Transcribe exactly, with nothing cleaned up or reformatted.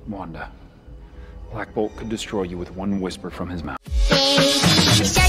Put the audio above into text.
Wanda, Black Bolt could destroy you with one whisper from his mouth.